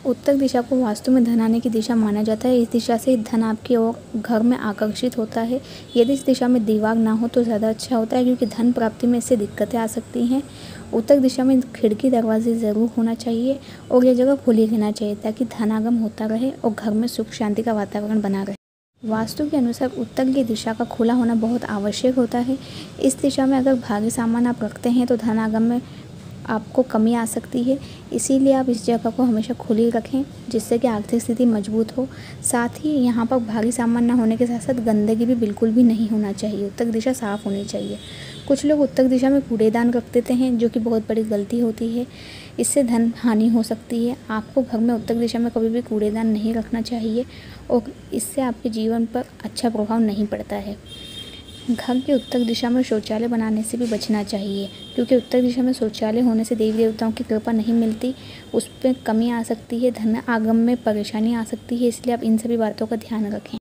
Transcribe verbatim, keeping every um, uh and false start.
उत्तर दिशा को वास्तु में धन आने की दिशा माना जाता है। इस दिशा से धन आपकी ओर घर में आकर्षित होता है। यदि इस दिशा में दीवार ना हो तो ज़्यादा अच्छा होता है, क्योंकि धन प्राप्ति में इससे दिक्कतें आ सकती हैं। उत्तर दिशा में खिड़की दरवाजे ज़रूर होना चाहिए और ये जगह खुली रहना चाहिए, ताकि धनागम होता रहे और घर में सुख शांति का वातावरण बना रहे। वास्तु के अनुसार उत्तर की दिशा का खुला होना बहुत आवश्यक होता है। इस दिशा में अगर भारी सामान आप रखते हैं तो धनागम में आपको कमी आ सकती है। इसीलिए आप इस जगह को हमेशा खुली रखें, जिससे कि आर्थिक स्थिति मजबूत हो। साथ ही यहाँ पर भारी सामान ना होने के साथ साथ गंदगी भी बिल्कुल भी नहीं होना चाहिए। उत्तर दिशा साफ़ होनी चाहिए। कुछ लोग उत्तर दिशा में कूड़ेदान रख देते हैं, जो कि बहुत बड़ी गलती होती है। इससे धन हानि हो सकती है। आपको घर में उत्तर दिशा में कभी भी कूड़ेदान नहीं रखना चाहिए और इससे आपके जीवन पर अच्छा प्रभाव नहीं पड़ता है। घर के उत्तर दिशा में शौचालय बनाने से भी बचना चाहिए, क्योंकि उत्तर दिशा में शौचालय होने से देवी देवताओं की कृपा नहीं मिलती, उस पर कमी आ सकती है, धन आगम में परेशानी आ सकती है। इसलिए आप इन सभी बातों का ध्यान रखें।